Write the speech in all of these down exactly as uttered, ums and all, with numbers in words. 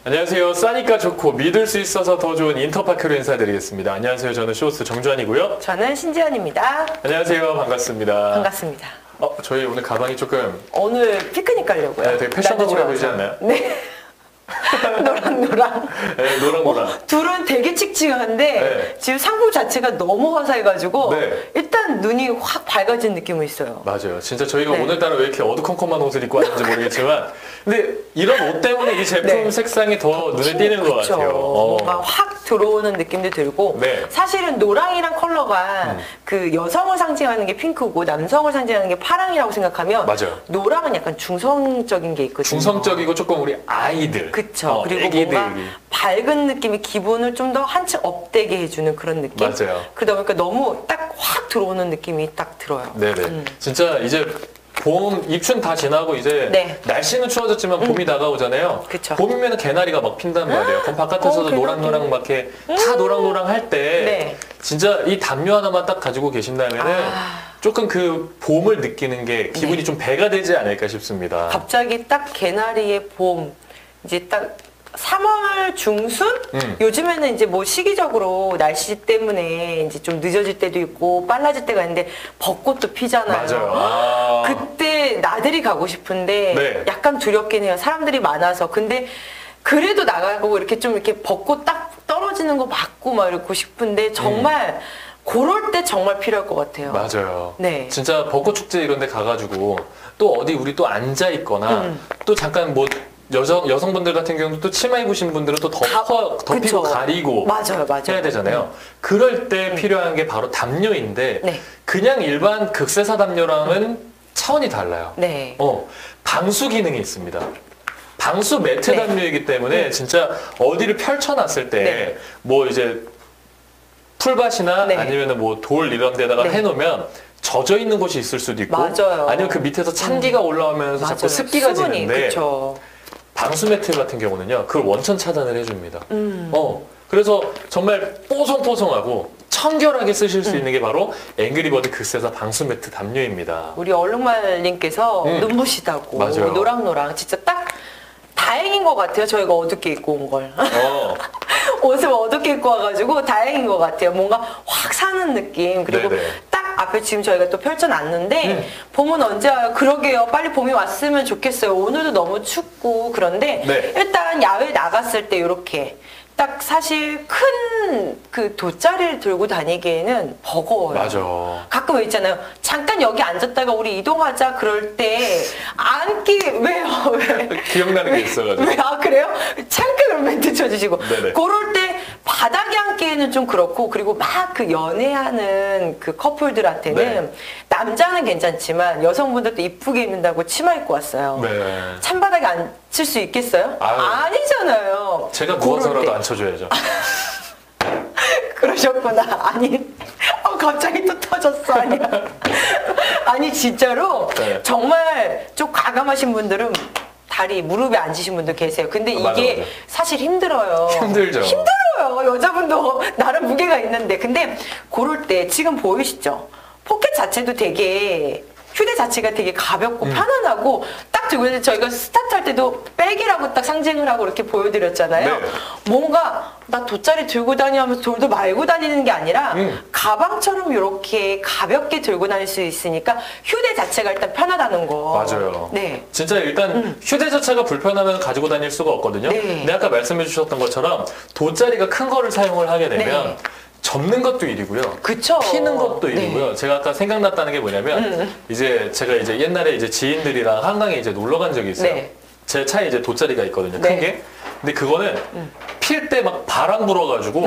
안녕하세요. 싸니까 좋고 믿을 수 있어서 더 좋은 인터파크로 인사드리겠습니다. 안녕하세요. 저는 쇼호스트 정주환이고요. 저는 신지연입니다. 안녕하세요. 반갑습니다. 반갑습니다. 어, 저희 오늘 가방이 조금 오늘 피크닉 가려고요. 네, 되게 패셔너블해 보이지 않나요? 네. 노랑노랑. 네, 노랑노랑. 어, 둘은 되게 칙칙한데 네. 지금 상품 자체가 너무 화사해가지고 네. 일단 눈이 확 밝아진 느낌이 있어요. 맞아요. 진짜 저희가 네. 오늘따라 왜 이렇게 어두컴컴한 옷을 입고 왔는지 모르겠지만 근데 이런 옷 때문에 이 제품 네. 색상이 더 눈에 띄는 것 그쵸. 같아요. 어. 뭔가 확 들어오는 느낌도 들고 네. 사실은 노랑이란 컬러가 음. 그 여성을 상징하는 게 핑크고 남성을 상징하는 게 파랑이라고 생각하면 맞아요. 노랑은 약간 중성적인 게 있거든요. 중성적이고 조금 우리 아이들. 그쵸. 어, 그리고 애기들이. 뭔가 밝은 느낌이 기분을 좀 더 한층 업되게 해주는 그런 느낌? 맞아요. 그러다 보니까 너무 딱 확 들어오는 느낌이 딱 들어요. 네네. 음. 진짜 이제 봄, 입춘 다 지나고 이제 네. 날씨는 추워졌지만 봄이 다가오잖아요. 그쵸. 봄이면 개나리가 막 핀단 말이에요. 그럼 바깥에서도 어, 개나리. 노랑노랑 막 이렇게 다 노랑노랑 할 때 네. 진짜 이 담요 하나만 딱 가지고 계신다면은 아. 조금 그 봄을 느끼는 게 기분이 네. 좀 배가 되지 않을까 싶습니다. 갑자기 딱 개나리의 봄, 이제 딱 삼월 중순? 음. 요즘에는 이제 뭐 시기적으로 날씨 때문에 이제 좀 늦어질 때도 있고 빨라질 때가 있는데 벚꽃도 피잖아요. 맞아요. 아. 그때 나들이 가고 싶은데 네. 약간 두렵긴 해요. 사람들이 많아서. 근데 그래도 나가고 이렇게 좀 이렇게 벚꽃 딱 떨어지는 거 맞고 막 이러고 싶은데 정말 그럴 때 정말 필요할 것 같아요. 맞아요. 네. 진짜 벚꽃 축제 이런 데 가가지고 또 어디 우리 또 앉아 있거나 음. 또 잠깐 뭐 여성, 여성분들 같은 경우는 또 치마 입으신 분들은 또 덮어, 덮이고 그쵸. 가리고 맞아요, 맞아요. 해야 되잖아요. 그럴 때 필요한 게 바로 담요인데 네. 그냥 일반 극세사 담요랑은 차원이 달라요. 네. 어, 방수 기능이 있습니다. 방수 매트 네. 담요이기 때문에 진짜 어디를 펼쳐놨을 때 네. 뭐 이제 풀밭이나 네. 아니면 뭐 돌 이런 데다가 네. 해놓으면 젖어 있는 곳이 있을 수도 있고 맞아요. 아니면 그 밑에서 찬기가 올라오면서 자꾸 맞아요. 습기가 수분이, 지는데 그쵸. 방수 매트 같은 경우는요 그걸 원천 차단을 해줍니다. 음. 어 그래서 정말 뽀송뽀송하고 청결하게 쓰실 수 음. 있는 게 바로 앵그리버드 극세사 방수 매트 담요입니다. 우리 얼룩말님께서 음. 눈부시다고 맞아요. 노랑노랑 진짜 딱 다행인 것 같아요. 저희가 어둡게 입고 온 걸. 어. 옷을 어둡게 입고 와가지고 다행인 것 같아요. 뭔가 확 사는 느낌. 그리고 네네. 딱 앞에 지금 저희가 또 펼쳐놨는데 음. 봄은 언제 와요? 그러게요. 빨리 봄이 왔으면 좋겠어요. 오늘도 너무 춥고 그런데 네. 일단 야외 나갔을 때 이렇게 딱 사실 큰 그 돗자리를 들고 다니기에는 버거워요. 맞아. 가끔 왜 있잖아요. 잠깐 여기 앉았다가 우리 이동하자 그럴 때 앉기 왜요? 왜? 기억나는 게 있어가지고. 왜? 아 그래요? 잠깐 그럼 멘트 쳐주시고 네네. 그럴 때 바닥에 앉기에는 좀 그렇고 그리고 막 그 연애하는 그 커플들한테는 네. 남자는 괜찮지만 여성분들도 이쁘게 입는다고 치마 입고 왔어요. 네. 찬바닥에 앉을 수 있겠어요? 아유. 아니잖아요. 제가 그럴 누워서라도 때. 앉혀줘야죠. 그러셨구나. 아니, 어, 갑자기 또 터졌어. 아니야. 아니, 진짜로 네. 정말 좀 과감하신 분들은 다리, 무릎에 앉으신 분들 계세요. 근데 이게 아, 맞아, 맞아. 사실 힘들어요. 힘들죠. 힘들어요. 여자분도 나름 무게가 있는데. 근데 그럴 때 지금 보이시죠? 포켓 자체도 되게 휴대 자체가 되게 가볍고 음. 편안하고 딱 들고 있는데 저희가 스타트 할 때도 백이라고 딱 상징을 하고 이렇게 보여드렸잖아요. 네. 뭔가 나 돗자리 들고 다니면서 돌도 말고 다니는 게 아니라 음. 가방처럼 이렇게 가볍게 들고 다닐 수 있으니까 휴대 자체가 일단 편하다는 거. 맞아요. 네. 진짜 일단 휴대 자체가 불편하면 가지고 다닐 수가 없거든요. 네. 근데 아까 말씀해 주셨던 것처럼 돗자리가 큰 거를 사용을 하게 되면 네. 접는 것도 일이고요. 그쵸. 피는 것도 네. 일이고요. 제가 아까 생각났다는 게 뭐냐면 음. 이제 제가 이제 옛날에 이제 지인들이랑 한강에 이제 놀러 간 적이 있어요. 네. 제 차에 이제 돗자리가 있거든요. 네. 큰 게. 근데 그거는 필 때 막 바람 불어가지고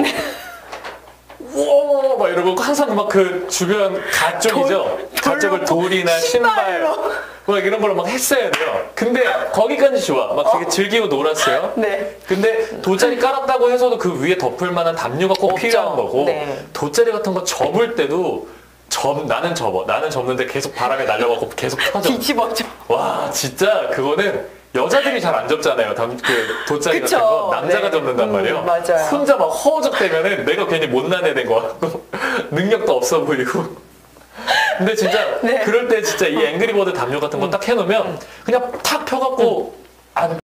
우와 막 이러고 항상 막 그 주변 가쪽이죠. 돌- 가쪽을 돌로 돌이나 신발 신발로. 막 이런 걸로 막 했어야 돼요. 근데 거기까지 좋아. 막 되게 즐기고 놀았어요. 네. 근데 돗자리 깔았다고 해서도 그 위에 덮을 만한 담요가 꼭 없죠. 필요한 거고 네. 돗자리 같은 거 접을 때도 접 나는 접어 나는 접는데 계속 바람에 날려가고 계속 터져. 뒤집어져. 와 진짜 그거는 여자들이 잘 안 접잖아요. 담, 그 돗자리 그쵸. 같은 거 남자가 네. 접는단 음, 말이에요. 맞아요. 혼자 막 허우적대면은 내가 괜히 못난 애 된 거 같고 능력도 없어 보이고. 근데 진짜 네. 그럴 때 진짜 이 앵그리버드 담요 같은 거 딱 해놓으면 그냥 탁 펴갖고 안